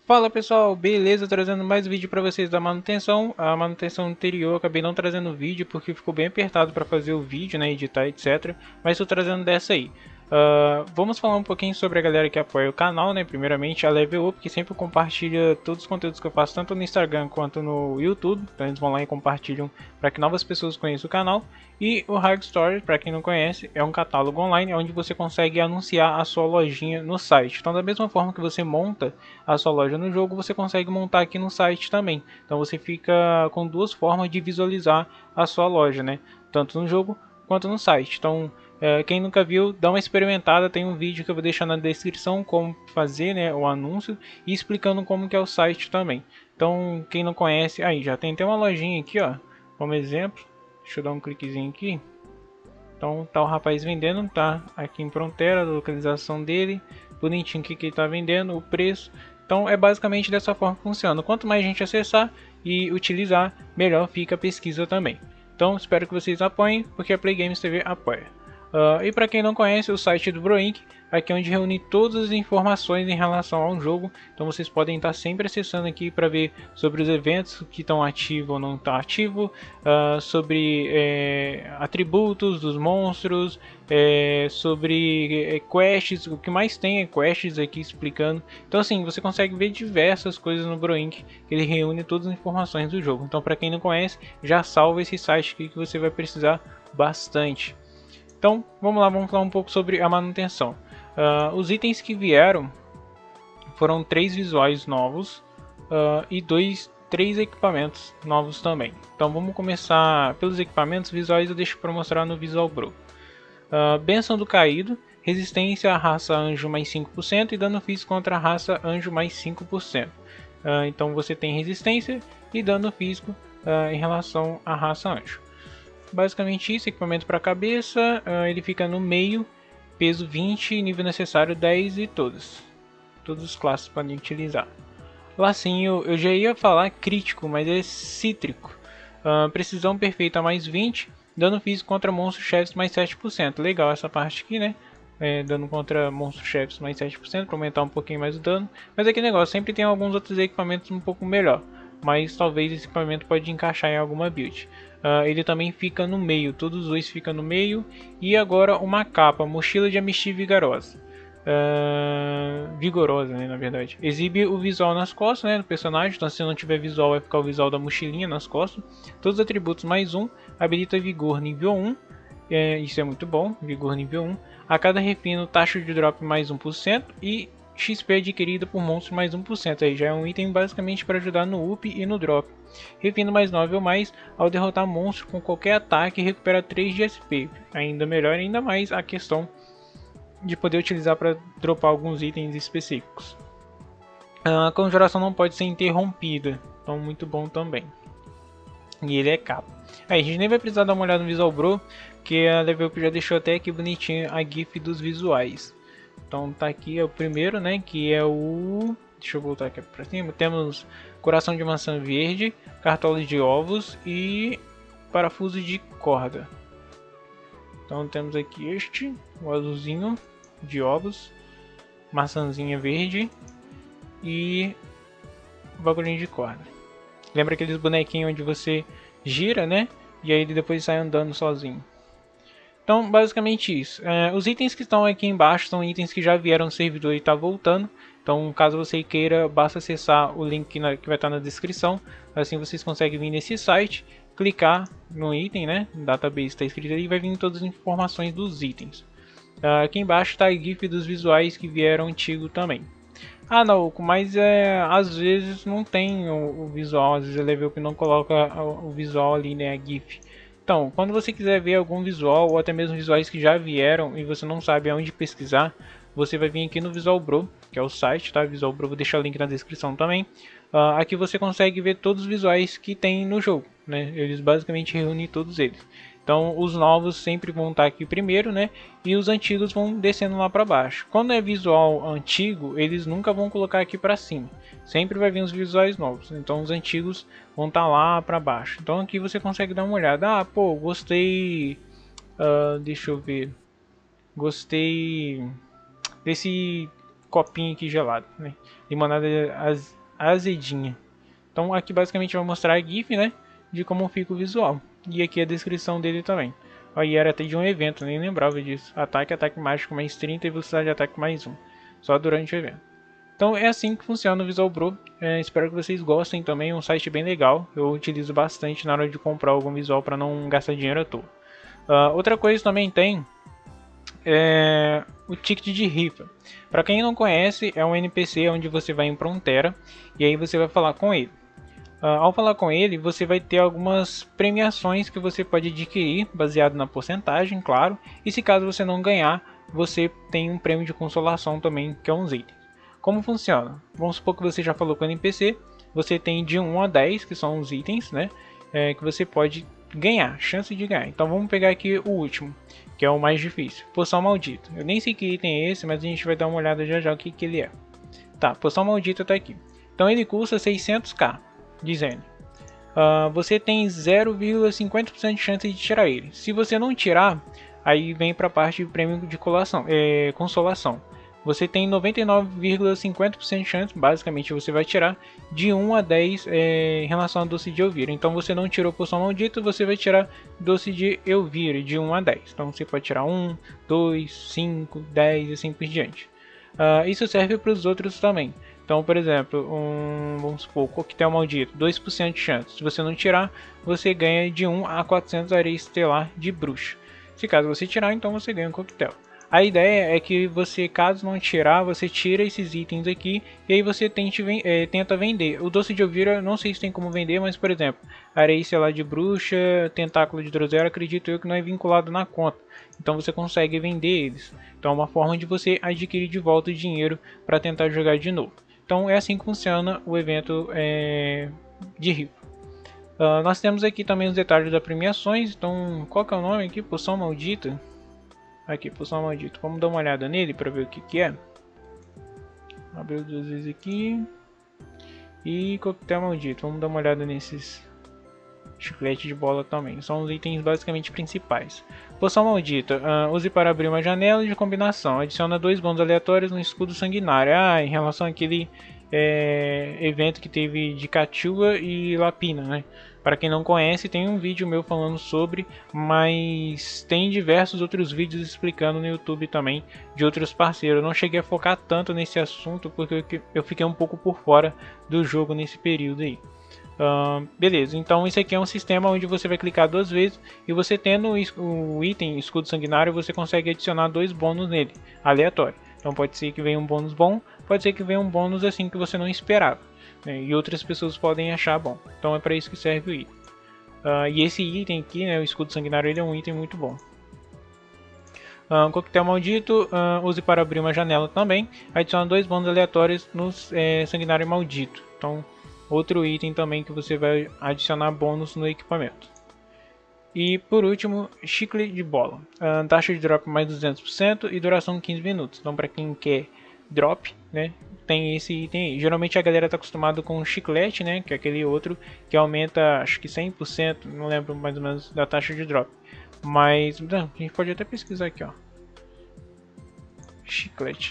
Fala pessoal, beleza? Trazendo mais um vídeo para vocês da manutenção. A manutenção anterior eu acabei não trazendo vídeo porque ficou bem apertado para fazer o vídeo, né, editar, etc. Mas estou trazendo dessa aí. Vamos falar um pouquinho sobre a galera que apoia o canal, né? Primeiramente a Level Up, que sempre compartilha todos os conteúdos que eu faço, tanto no Instagram quanto no YouTube. Então eles vão lá e compartilham para que novas pessoas conheçam o canal. E o Hard Store, para quem não conhece, é um catálogo online onde você consegue anunciar a sua lojinha no site. Então da mesma forma que você monta a sua loja no jogo, você consegue montar aqui no site também. Então você fica com duas formas de visualizar a sua loja, né? Tanto no jogo quanto no site. Então quem nunca viu, dá uma experimentada, tem um vídeo que eu vou deixar na descrição como fazer, né, o anúncio e explicando como que é o site também. Então quem não conhece, aí já tem até uma lojinha aqui, ó, como exemplo. Deixa eu dar um cliquezinho aqui. Então tá o rapaz vendendo, tá aqui em Frontera, a localização dele, bonitinho que ele tá vendendo, o preço. Então é basicamente dessa forma que funciona. Quanto mais gente acessar e utilizar, melhor fica a pesquisa também. Então espero que vocês apoiem, porque a Play Games TV apoia. E para quem não conhece, o site do Broink, aqui é onde reúne todas as informações em relação ao jogo. Então vocês podem estar sempre acessando aqui para ver sobre os eventos que estão ativos ou não estão ativos, sobre atributos dos monstros, sobre quests, o que mais tem é quests aqui explicando. Então assim, você consegue ver diversas coisas no Broink, que ele reúne todas as informações do jogo. Então para quem não conhece, já salva esse site aqui que você vai precisar bastante. Então, vamos lá, vamos falar um pouco sobre a manutenção. Os itens que vieram foram 3 visuais novos e 3 equipamentos novos também. Então, vamos começar pelos equipamentos. Visuais eu deixo para mostrar no Visual Pro. Bênção do Caído, resistência à raça anjo mais 5% e dano físico contra a raça anjo mais 5%. Então, você tem resistência e dano físico em relação à raça anjo. Basicamente isso, equipamento para cabeça, ele fica no meio, peso 20, nível necessário 10 e todos os classes podem utilizar. Lacinho, eu já ia falar crítico, mas é cítrico. Precisão perfeita mais 20, dano físico contra monstros chefes mais 7%. Legal essa parte aqui, né? Dano contra monstros chefes mais 7% para aumentar um pouquinho mais o dano. Mas aquele negócio, sempre tem alguns outros equipamentos um pouco melhor. Mas talvez esse equipamento pode encaixar em alguma build. Ele também fica no meio, todos os dois ficam no meio. E agora uma capa, mochila de amistia vigorosa. Vigorosa, né, na verdade. Exibe o visual nas costas, né, do personagem. Então se não tiver visual vai ficar o visual da mochilinha nas costas. Todos os atributos mais 1. Habilita vigor nível 1. Isso é muito bom, vigor nível 1. A cada refino taxa de drop mais 1%. E XP adquirido por monstros mais 1%. Aí já é um item basicamente para ajudar no up e no drop. Refino mais 9 ou mais, ao derrotar monstro com qualquer ataque recupera 3 de SP. Ainda melhor, ainda mais a questão de poder utilizar para dropar alguns itens específicos. A conjuração não pode ser interrompida, então muito bom também. E ele é capa. Aí a gente nem vai precisar dar uma olhada no Visual Pro, que a Level Up já deixou até aqui bonitinho a GIF dos visuais. Então tá aqui é o primeiro, né, que é o... Deixa eu voltar aqui para cima. Temos coração de maçã verde, cartola de ovos e parafuso de corda. Então temos aqui este, o azulzinho de ovos, maçãzinha verde e bagulhinho de corda. Lembra aqueles bonequinhos onde você gira, né? E aí ele depois sai andando sozinho. Então, basicamente isso. Os itens que estão aqui embaixo são itens que já vieram no servidor e está voltando. Então, caso você queira, basta acessar o link que vai estar na descrição. Assim vocês conseguem vir nesse site, clicar no item, né? Database está escrito ali e vai vir todas as informações dos itens. Aqui embaixo está a GIF dos visuais que vieram antigo também. Ah, não, mas às vezes não tem o visual, às vezes a Level Up não coloca o visual ali, né, a GIF. Então, quando você quiser ver algum visual ou até mesmo visuais que já vieram e você não sabe aonde pesquisar, você vai vir aqui no Visual Pro, que é o site, tá? Visual Pro, vou deixar o link na descrição também. Aqui você consegue ver todos os visuais que tem no jogo, né? Eles basicamente reúnem todos eles. Então os novos sempre vão estar aqui primeiro, né? E os antigos vão descendo lá para baixo. Quando é visual antigo, eles nunca vão colocar aqui para cima. Sempre vai vir os visuais novos. Então os antigos vão estar lá para baixo. Então aqui você consegue dar uma olhada. Ah, pô, gostei. Deixa eu ver. Gostei desse copinho aqui gelado, né? Limonada azedinha. Então aqui basicamente vai mostrar a GIF, né, de como fica o visual. E aqui a descrição dele também. Aí era até de um evento, nem lembrava disso. Ataque mágico mais 30 e velocidade de ataque mais 1. Só durante o evento. Então é assim que funciona o Visual Bro. Espero que vocês gostem também, é um site bem legal. Eu utilizo bastante na hora de comprar algum visual para não gastar dinheiro à toa. Outra coisa também tem o ticket de rifa. Para quem não conhece, é um NPC onde você vai em Prontera e aí você vai falar com ele. Ao falar com ele, você vai ter algumas premiações que você pode adquirir, baseado na porcentagem, claro. E se caso você não ganhar, você tem um prêmio de consolação também, que é uns itens. Como funciona? Vamos supor que você já falou com o NPC, você tem de 1 a 10, que são os itens, né? Que você pode ganhar, chance de ganhar. Então vamos pegar aqui o último, que é o mais difícil, Poção Maldita. Eu nem sei que item é esse, mas a gente vai dar uma olhada já o que ele é. Tá, Poção Maldita tá aqui. Então ele custa 600k. Dizendo, você tem 0,50% de chance de tirar ele. Se você não tirar, aí vem para a parte de prêmio de consolação. Você tem 99,50% de chance, basicamente você vai tirar de 1 a 10 em relação a doce de Elvira. Então você não tirou poção maldita, você vai tirar doce de Elvira de 1 a 10. Então você pode tirar 1, 2, 5, 10 e assim por diante. Isso serve para os outros também. Então, por exemplo, vamos supor, coquetel maldito, 2% de chance. Se você não tirar, você ganha de 1 a 400 areia estelar de bruxa. Se caso você tirar, então você ganha um coquetel. A ideia é que você, caso não tirar, você tira esses itens aqui e aí você tenta vender. O doce de Elvira, não sei se tem como vender, mas por exemplo, areia estelar de bruxa, tentáculo de Drosera, acredito eu que não é vinculado na conta. Então você consegue vender eles. Então é uma forma de você adquirir de volta o dinheiro para tentar jogar de novo. Então é assim que funciona o evento de rifa. Nós temos aqui também os detalhes das premiações. Então qual que é o nome aqui? Poção Maldita. Aqui, Poção Maldita. Vamos dar uma olhada nele para ver o que é. Abriu duas vezes aqui. E Coquetel Maldito. Vamos dar uma olhada nesses chiclete de bola também. São os itens basicamente principais. Poção Maldita. Use para abrir uma janela de combinação. Adiciona 2 bônus aleatórios no escudo sanguinário. Em relação àquele evento que teve de Cachua e Lapina, né? Para quem não conhece, tem um vídeo meu falando sobre, mas tem diversos outros vídeos explicando no YouTube também de outros parceiros. Eu não cheguei a focar tanto nesse assunto porque eu fiquei um pouco por fora do jogo nesse período aí. Beleza, então esse aqui é um sistema onde você vai clicar 2 vezes e você tendo o item escudo sanguinário, você consegue adicionar 2 bônus nele, aleatório. Então pode ser que venha um bônus bom, pode ser que venha um bônus assim que você não esperava, né? E outras pessoas podem achar bom. Então é para isso que serve o item. E esse item aqui, né, o escudo sanguinário, ele é um item muito bom. Coquetel maldito, use para abrir uma janela também. Adiciona 2 bônus aleatórios no sanguinário maldito. Então outro item também que você vai adicionar bônus no equipamento. E por último, chicle de bola. Taxa de drop mais 200% e duração 15 minutos. Então para quem quer drop, né, tem esse item aí. Geralmente a galera está acostumado com o chiclete, né, que é aquele outro que aumenta acho que 100%, não lembro mais ou menos da taxa de drop. Mas não, a gente pode até pesquisar aqui, ó. Chiclete.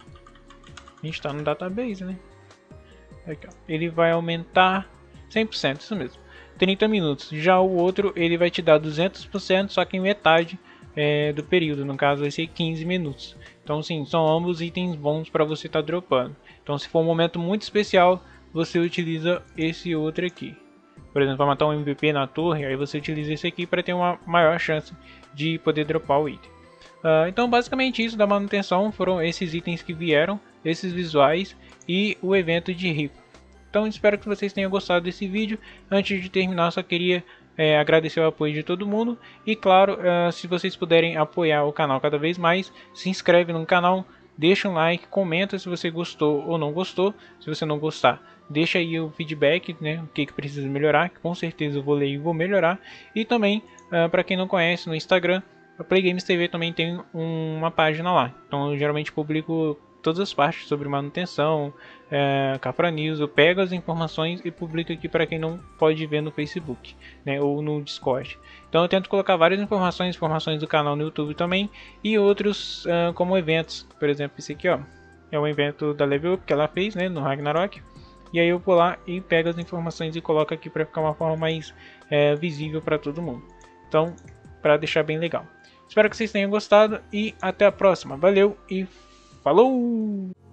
A gente está no database, né? Aqui, ó. Ele vai aumentar 100%, isso mesmo. 30 minutos. Já o outro ele vai te dar 200%, só que em metade do período, no caso vai ser 15 minutos. Então sim, são ambos itens bons para você estar dropando. Então se for um momento muito especial, você utiliza esse outro aqui. Por exemplo, para matar um MVP na torre, aí você utiliza esse aqui para ter uma maior chance de poder dropar o item. Então basicamente isso da manutenção foram esses itens que vieram, esses visuais e o evento de rifa. Então espero que vocês tenham gostado desse vídeo. Antes de terminar, só queria agradecer o apoio de todo mundo. E claro, se vocês puderem apoiar o canal cada vez mais, se inscreve no canal, deixa um like, comenta se você gostou ou não gostou. Se você não gostar, deixa aí o feedback, né, o que precisa melhorar, que com certeza eu vou ler e vou melhorar. E também, para quem não conhece, no Instagram, a Play Games TV também tem uma página lá. Então eu geralmente publico todas as partes sobre manutenção, Cafra News. Eu pego as informações e publico aqui para quem não pode ver no Facebook, né, ou no Discord. Então eu tento colocar várias informações do canal no YouTube também e outros como eventos. Por exemplo, esse aqui, ó, é um evento da Level Up que ela fez, né, no Ragnarok. E aí eu vou lá e pego as informações e coloco aqui para ficar uma forma mais visível para todo mundo. Então, para deixar bem legal. Espero que vocês tenham gostado e até a próxima. Valeu e falou!